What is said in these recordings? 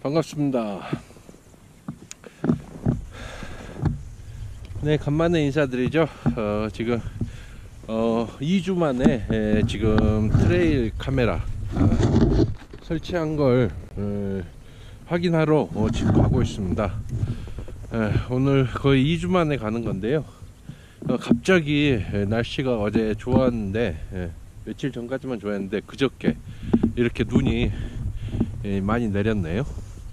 반갑습니다. 네, 간만에 인사드리죠. 지금 2주 만에 지금 트레일 카메라 설치한 걸 확인하러 지금 가고 있습니다. 오늘 거의 2주 만에 가는 건데요. 갑자기 날씨가 어제 좋았는데 며칠 전까지만 좋았는데 그저께 이렇게 눈이 많이 내렸네요.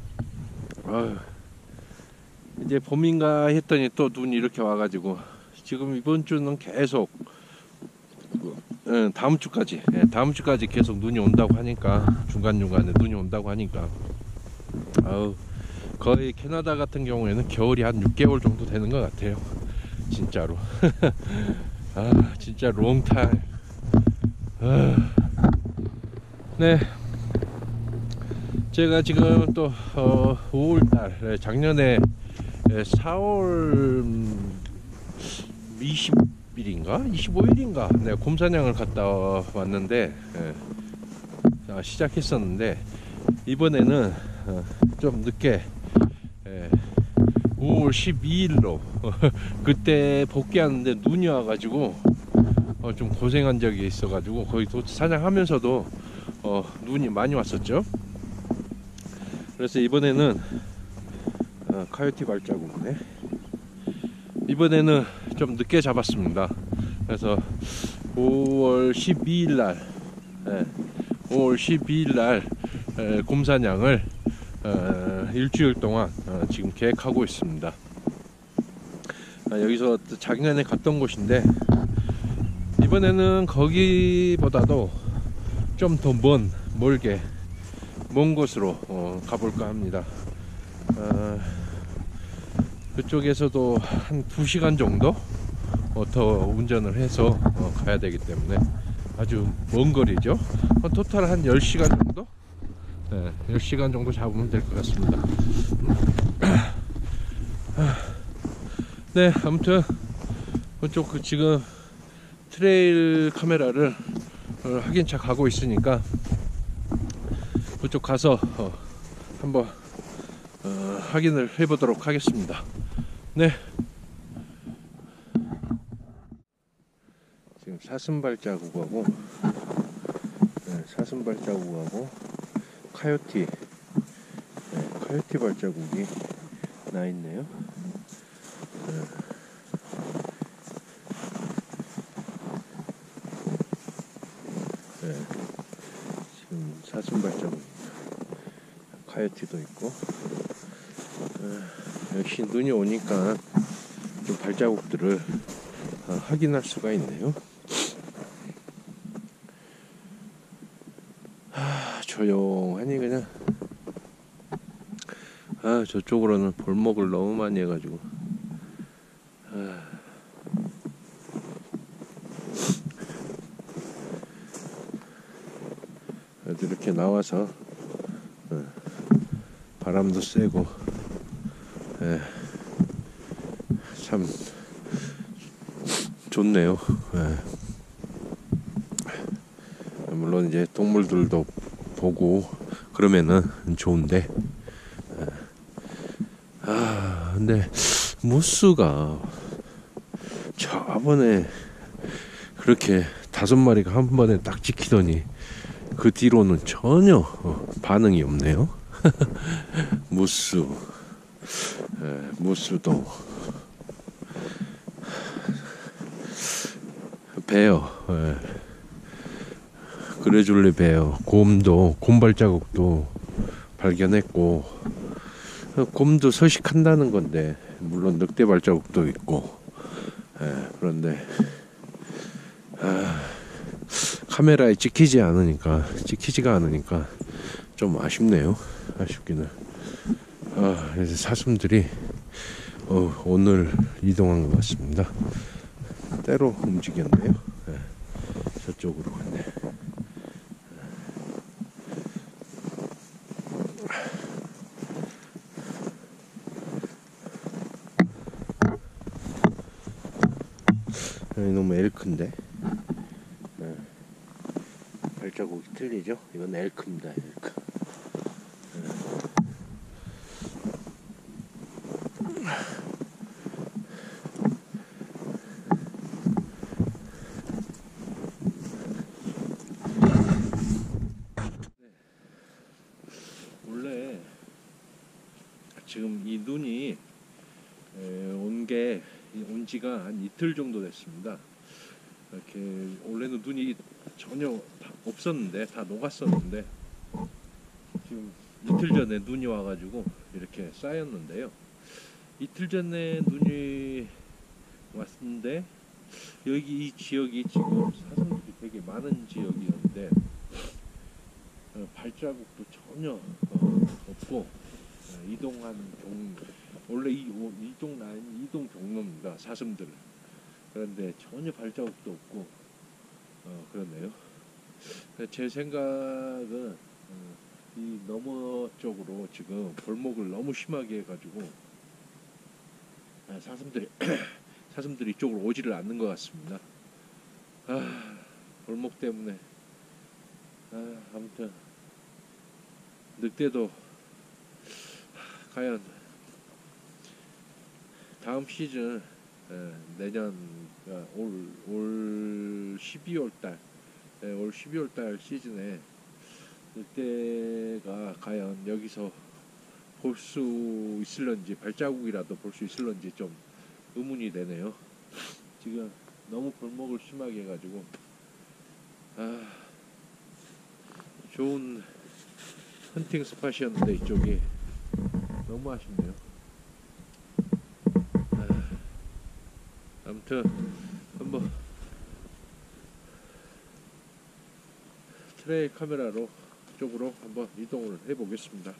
이제 봄인가 했더니 또 눈이 이렇게 와가지고 지금 이번 주는 계속 다음 주까지 계속 눈이 온다고 하니까 중간중간에 눈이 온다고 하니까 거의 캐나다 같은 경우에는 겨울이 한 6개월 정도 되는 것 같아요. 진짜로. 진짜 롱타임. 네, 제가 지금 또 5월달 작년에 4월 20일인가 25일인가 내가 곰사냥을 갔다 왔는데 시작했었는데 이번에는 좀 늦게 5월 12일로 그때 복귀하는데 눈이 와가지고 좀 고생한 적이 있어가지고 거의 사냥하면서도 눈이 많이 왔었죠. 그래서 이번에는 카요티 발자국이네. 이번에는 좀 늦게 잡았습니다. 그래서 5월 12일 날 곰사냥을 일주일 동안 지금 계획하고 있습니다. 여기서 작년에 갔던 곳인데 이번에는 거기보다도 좀 더 먼 곳으로 가볼까 합니다. 그쪽에서도 한 2시간 정도 더 운전을 해서 가야 되기 때문에 아주 먼 거리죠. 토탈 한 10시간 정도? 10시간 정도 잡으면 될 것 같습니다. 네, 아무튼 그쪽 지금 트레일 카메라를 확인차 가고 있으니까 그쪽 가서 한번 확인을 해보도록 하겠습니다. 네, 지금 사슴발자국하고 카요티 발자국이 나 있네요. 지금 사슴발자국, 카요티도 있고 역시 눈이 오니까 좀 발자국들을 확인할 수가 있네요. 조용하니 그냥 저쪽으로는 볼목을 너무 많이 해가지고 이렇게 나와서 바람도 쐬고 참 좋네요. 물론 이제 동물들도 보고 그러면은 좋은데 근데 무스가 저번에 그렇게 5마리가 한 번에 딱 찍히더니 그 뒤로는 전혀 반응이 없네요. 무스도 베어, 그레줄리 베어, 곰 발자국도 발견했고 곰도 서식한다는 건데 물론 늑대 발자국도 있고 그런데 카메라에 찍히지가 않으니까 좀 아쉽네요. 아쉽기는. 그래서 사슴들이 오늘 이동한 것 같습니다. 때로 움직였네요. 저쪽으로 갔네. 너무 엘크인데 발자국이 틀리죠? 이건 엘크입니다. 엘크. 지금 이 눈이 온 지가 한 이틀 정도 됐습니다. 이렇게 원래는 눈이 전혀 없었는데 다 녹았었는데 지금 이틀 전에 눈이 와가지고 이렇게 쌓였는데요. 이틀 전에 눈이 왔는데 여기 이 지역이 지금 사슴들이 되게 많은 지역이었는데 발자국도 전혀 없고 이동한 원래 이동 라인 이동 경로입니다. 사슴들. 그런데 전혀 발자국도 없고 그렇네요. 제 생각은 이 너머 쪽으로 지금 벌목을 너무 심하게 해가지고 사슴들이 이쪽으로 오지를 않는 것 같습니다. 벌목 때문에 아무튼 늑대도 과연 다음 시즌 내년 올 12월달 올 12월달 시즌에 늑대가 과연 여기서 볼 수 있을런지 발자국이라도 볼 수 있을런지 좀 의문이 되네요. 지금 너무 벌목을 심하게 해가지고 좋은 헌팅 스팟이었는데 이쪽이 너무 아쉽네요. 아무튼 한번 트레일 카메라로 쪽으로 한번 이동을 해 보겠습니다.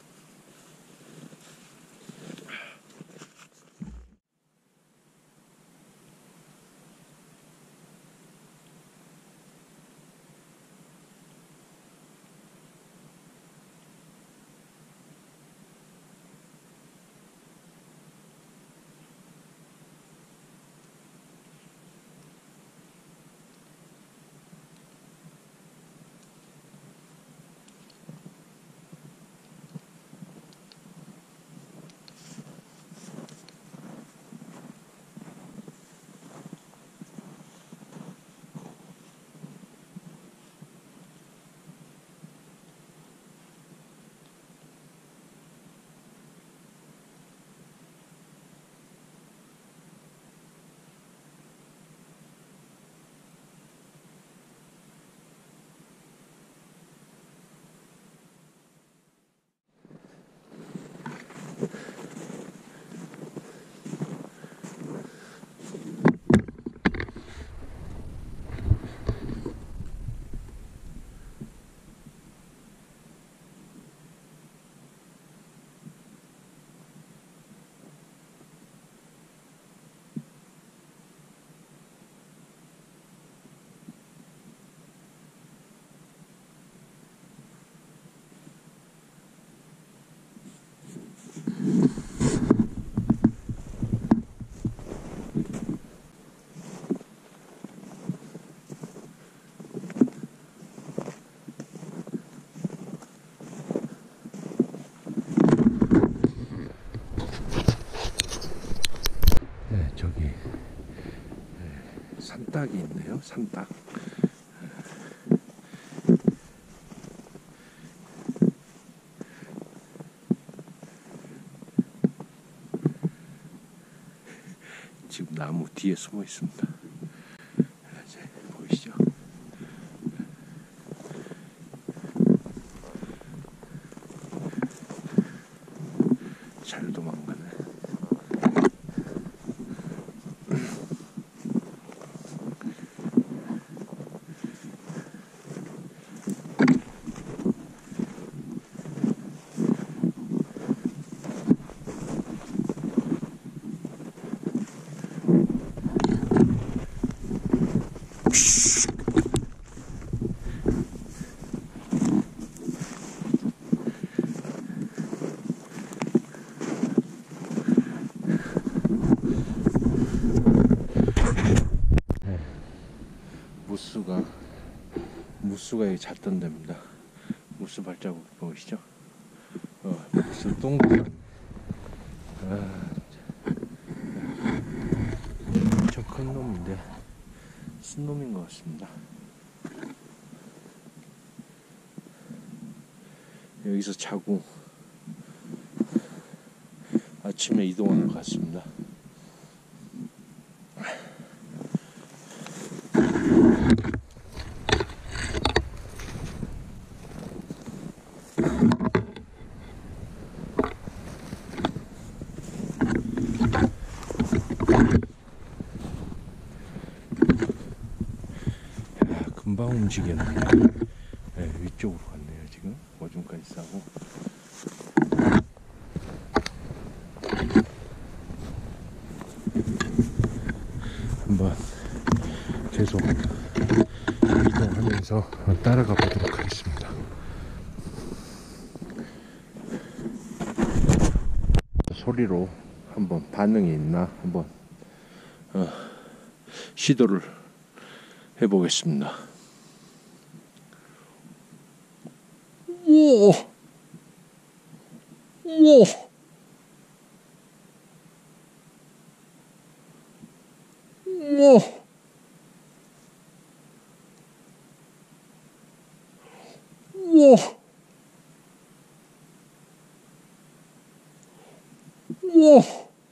저기 산딱이 있네요. 산딱. 지금 나무 뒤에 숨어 있습니다. 이제 보이시죠? 잘 도망가네. 무스가 여기 잘 뜬답니다. 무스 발자국 보이시죠? 무스 똥구간. 엄청 큰 놈인데 쓴 놈인 것 같습니다. 여기서 자고 아침에 이동하는 것 같습니다. 금방 움직였네. 네, 위쪽으로 갔네요. 지금 오줌까지 싸고. 한번 계속 이동하면서 따라가 보도록 하겠습니다. 소리로 한번 반응이 있나 한번 시도를 해보겠습니다. 오! 오! 오! 오! 오!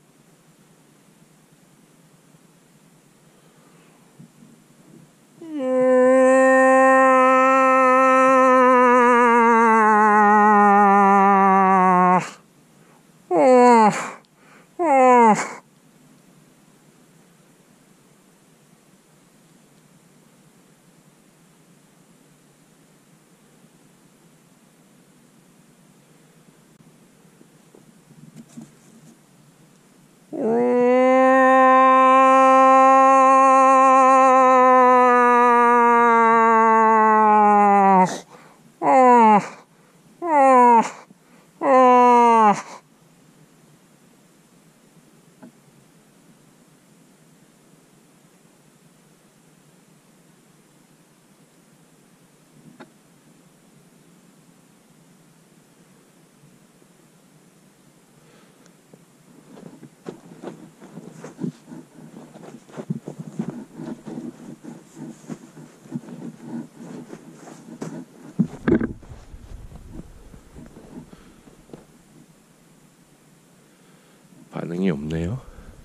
반응이 없네요.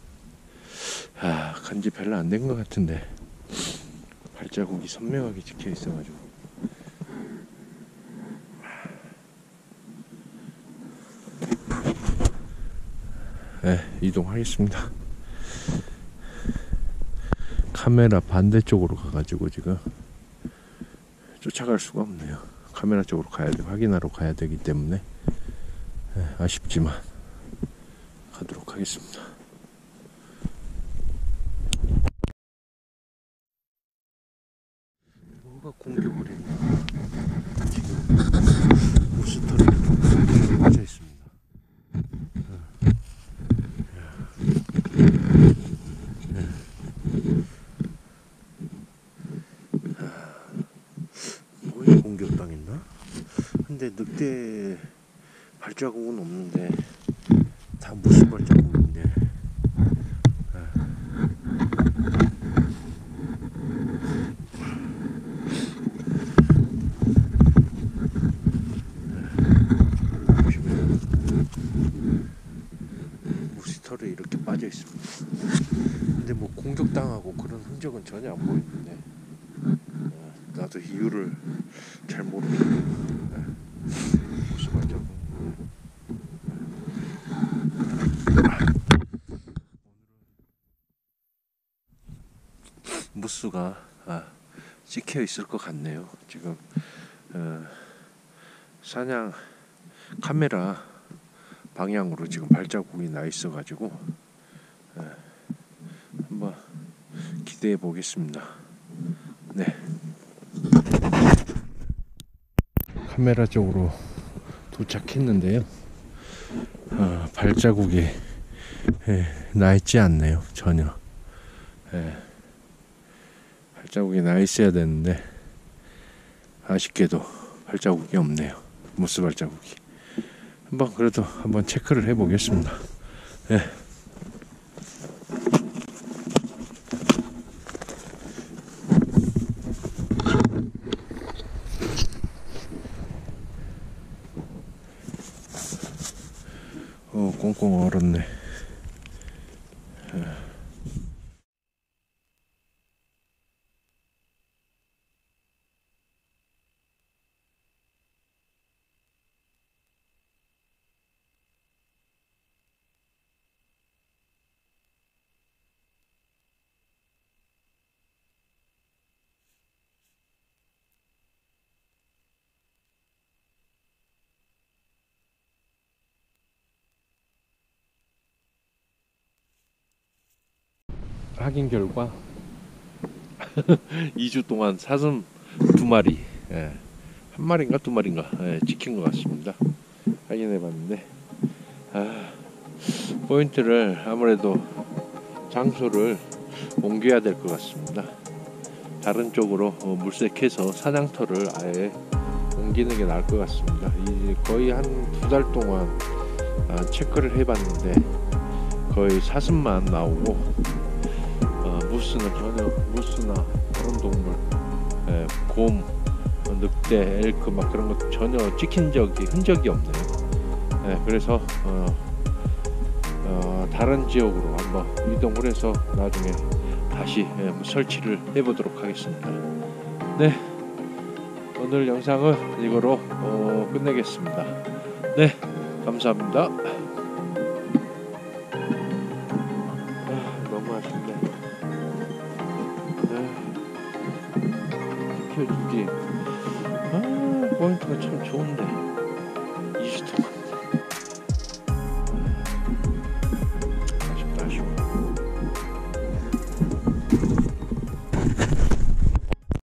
간지 별로 안 된 것 같은데 발자국이 선명하게 찍혀 있어가지고. 네, 이동하겠습니다. 카메라 반대쪽으로 가가지고 지금 쫓아갈 수가 없네요. 카메라 쪽으로 가야 돼, 확인하러 가야 되기 때문에 아쉽지만 가도록 하겠습니다. 뭐가 공격을 했나? 지금 우스터리 빠져 있습니다. 뭐에 공격당했나? 근데 늑대 발자국은 없는데 다 무슨 발자국인데. 무스터를 이렇게 빠져 있습니다. 근데 뭐 공격당하고 그런 흔적은 전혀 안 보이는데 나도 이유를 잘 모르겠네. 무슨 발자국. 무스가 찍혀 있을 것 같네요. 지금 사냥 카메라 방향으로 지금 발자국이 나 있어 가지고 한번 기대해 보겠습니다. 네, 카메라 쪽으로 도착했는데요. 발자국이 나 있지 않네요. 전혀. 발자국이 나 있어야 되는데 아쉽게도 발자국이 없네요. 무스 발자국이. 한번 그래도 한번 체크를 해 보겠습니다. 네. 꽁꽁 얼었네. 확인 결과 2주 동안 사슴 2마리, 예, 한 마리인가 2마리인가, 예, 찍힌 것 같습니다. 확인해 봤는데, 포인트를 아무래도 장소를 옮겨야 될 것 같습니다. 다른 쪽으로 물색해서 사냥터를 아예 옮기는 게 나을 것 같습니다. 거의 한 2달 동안 체크를 해봤는데 거의 사슴만 나오고, 무스는 전혀, 무스나 그런 동물, 곰, 늑대, 엘크 막 그런 것 전혀 찍힌 흔적이 없네요. 그래서 다른 지역으로 한번 이동을 해서 나중에 다시 설치를 해보도록 하겠습니다. 네, 오늘 영상은 이거로 끝내겠습니다. 네, 감사합니다.